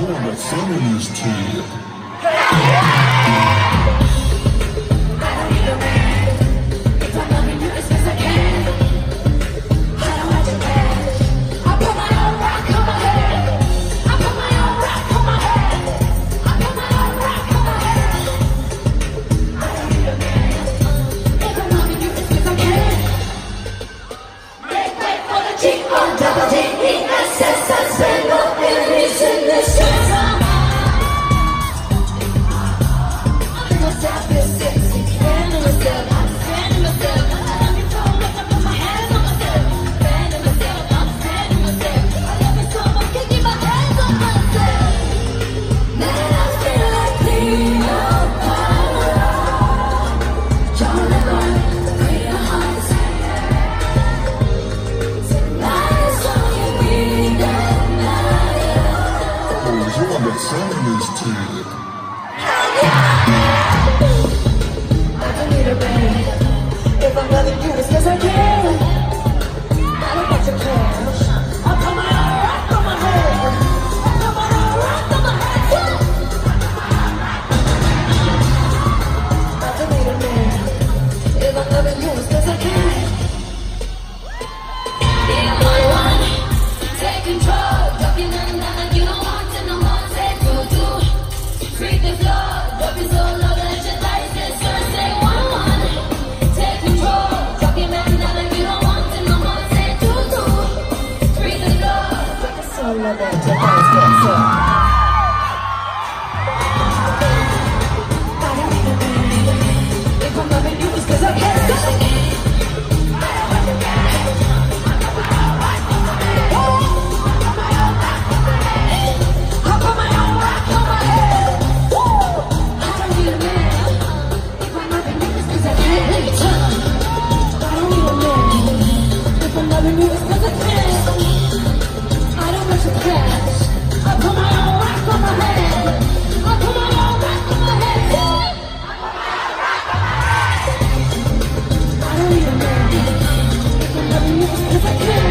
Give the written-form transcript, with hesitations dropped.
one that's selling this to you. Selling this to you. I don't need a ring. If I'm loving you, it's 'cause I can. I don't got your cash. I'll put my own rock on my head. I'll put my own rock on my head. I don't need a ring. If I'm loving you, it's 'cause I can. Yeah, one. Take control. Talking and you don't want to know more. Freak the floor, drop it so low that your lights get started. Say 1-1, take control. Drop your man down like you don't want to no more. Say 2-2, freak the floor, drop it so low that your lights get started. I don't need a ring. If I'm loving you, it's 'cause I can. I don't need a man. If I'm loving you, it's 'cause I can.